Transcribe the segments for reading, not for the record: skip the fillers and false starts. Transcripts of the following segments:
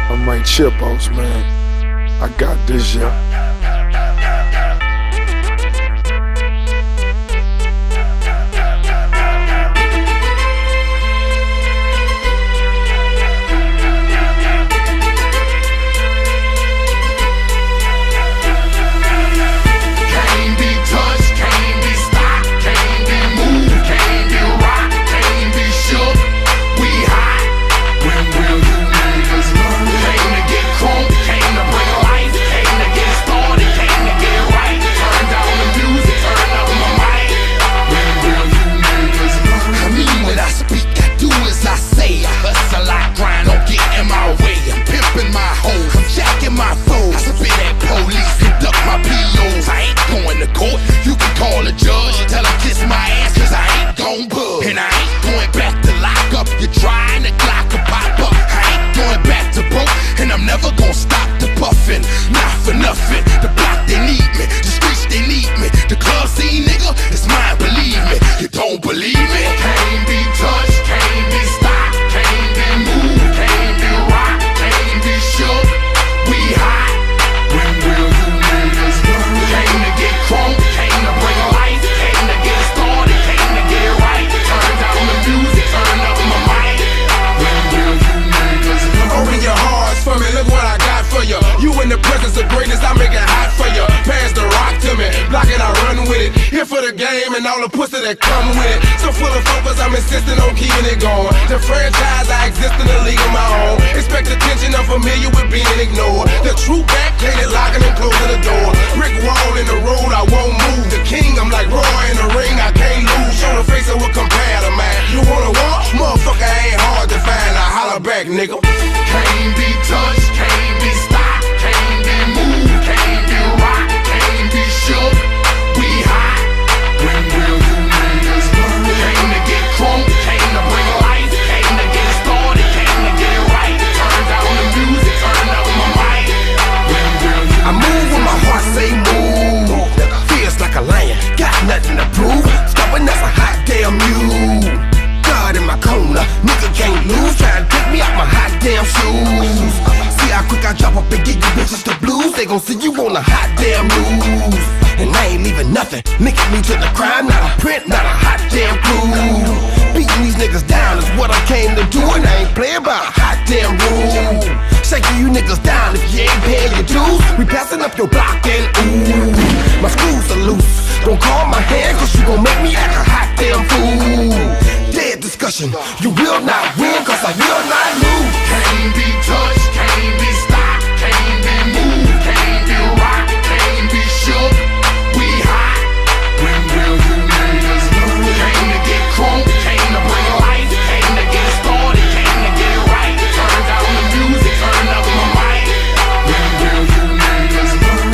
I'm right Chipos, man. I got this, yeah. And all the pussy that come with it. So full of focus, I'm insisting on keeping it going. The franchise, I exist in a league of my own. Expect attention, I'm familiar with being ignored. The true backhanded locking and closing the door. Brick wall in the road, I won't move. The king, I'm like Roy in the ring, I can't lose. Show the face of what compare to mine. You wanna war? Motherfucker ain't hard to find. I holler back, nigga. Can't be touched, can't be stopped, can't be moved, can't be rocked, can't be shook. We hot. When will you niggas learn? Came to get crunk, came to bring life, came to get started, came to get right. Turn down the music, turn up my mic. When will you I move when my heart say move. Feels like a lion, got nothing to prove. Stubborn as a hot damn mule. God in my corner, nigga can't lose. Try to take me out my hot damn shoes. See how quick I drop up and get you bitches the blues. They gon' see you on the hot damn news. And I ain't leaving nothing, linking me to the crime. Not a print, not a hot damn clue. Beating these niggas down is what I came to do. And I ain't playing by a hot damn rule. Shaking you niggas down if you ain't paying your dues. We passing up your block and ooh, my screws are loose. Don't call my hand cause you gon' make me act a hot damn fool. Dead discussion, you will not win cause I will not lose. Can't be touched, can't be stopped, can't be moved, can't be rocked, can't be shook. We hot. When will you niggas learn? Came to get crunk, came to bring life, came to get started, came to get right. Turn down the music, turn up my mic. When will you niggas learn?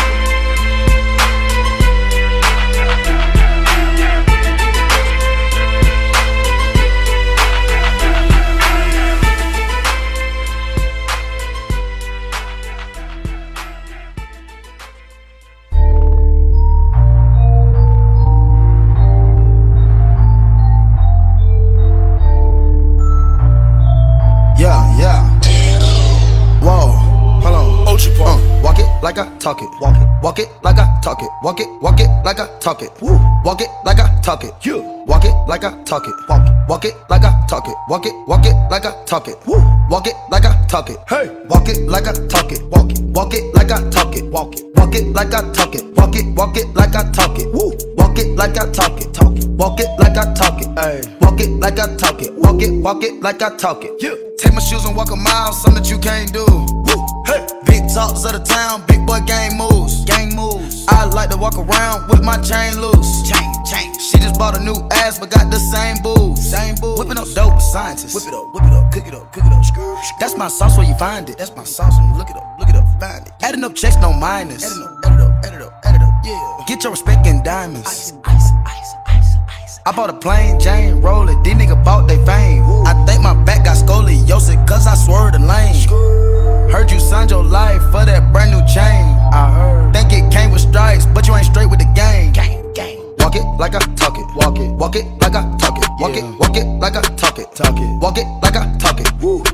Like I talk it, walk it like I talk it, walk it like I talk it, walk it like I talk it, walk it like I talk it, walk it like I talk it, walk it like I talk it, walk it like I talk it, hey, walk it like I talk it, walk it like I talk it, walk it like I talk it, walk it like I talk it, walk it like I talk it, walk it like I talk it, hey, walk it like I talk it, walk it like I talk it. Take my shoes and walk a mile, something that you can't do. Hey. Big talks of the town, big boy gang moves. I like to walk around with my chain loose. Chain. She just bought a new ass, but got the same booze. Whipping up dope scientists. Whip it up, cook it up. That's my sauce where you find it. That's my sauce when you look it up, find it. Adding up checks, no minus. Add it up, yeah. Get your respect in diamonds. Ice. I bought a plain Jane, roll it. These niggas bought they fame. I think my back got scoliosis, cause I swerved the lane. Heard you signed your life for that brand new chain. I heard. Think it came with stripes, but you ain't straight with the game. Walk it like I talk it. Walk it like I talk it. Walk it like I talk it. Walk it like I talk it. Walk it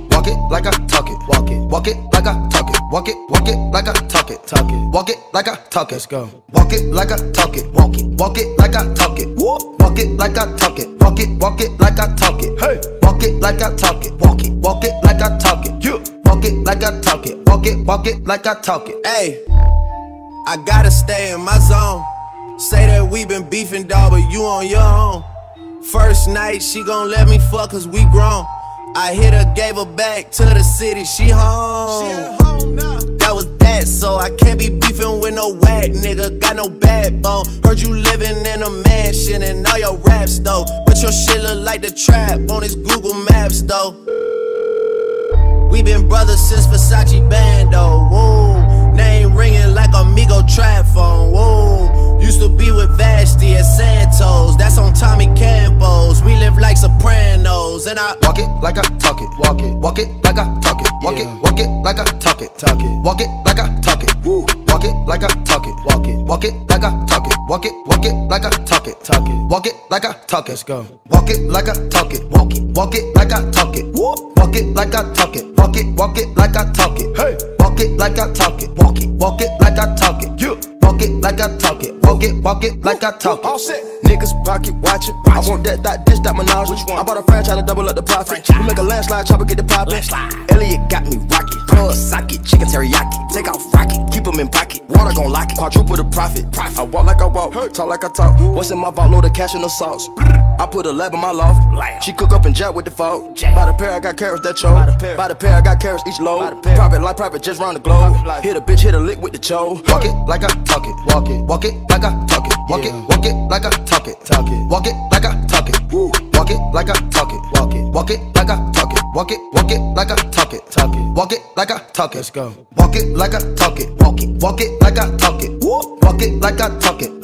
like I talk it. Walk it like I talk it. Walk it like I talk it. Walk it like I talk it. Let's go. Walk it like I talk it. Walk it like I talk it. Walk it like I talk it. Walk it like I talk it. Hey. Walk it like I talk it. Walk it like I talk it. You. Walk it like I talk it. Walk it like I talk it. Hey, I gotta stay in my zone. Say that we been beefing, dawg, but you on your own. First night, she gon' let me fuck cause we grown. I hit her, gave her back to the city, she home. That was that, so I can't be beefing with no whack nigga. Got no backbone. Heard you living in a mansion and all your raps though. But your shit look like the trap on his Google Maps though. We been brothers since Versace Bando. Whoa, name ringing like Amigo trap phone. Whoa, used to be with Vashti at Santos. That's on Tommy Campos. We live like Sopranos, and I walk it like I talk it. Walk it like I talk it. Walk it like I talk it. Walk it like I talk it. Woo. Walk it like I talk it. Walk it like I talk it. Walk it like I talk it. Walk it like I talk it. Let's go. Walk it like I talk it. Walk it like I talk it. Walk it like I talk it. Walk it like I talk it. Hey. Walk it like I talk it. Walk it like I talk it. You. Walk it like I talk it. Walk it like I talk it. All set. Niggas pocket watching. I want that dish, that menage. Which one? I bought a franchise to double up the profit. We make a landslide, chopper get the poppin'. Elliot got me rocket. Plug socket, chicken teriyaki. Take off rocket, keep them in pocket. Water gon' lock it. Quadruple the profit. I walk like I walk, talk like I talk. What's in my vault? Load of cash and the sauce. I put a lab in my loft. She cook up and jack with the folk. By the pair, I got carrots that choke. By the pair, I got carrots each load. Private life, private just round the globe. Hit a bitch, hit a lick with the cho. Walk it like I talk it. Walk it like I talk it. Walk it like I talk it. Walk it like I talk it. Walk it like I talk it. Walk it like I talk it. Walk it like I talk it. Walk it like I talk it. Let's go. Walk it like I talk it. Walk it like I talk it. Walk it like I talk it.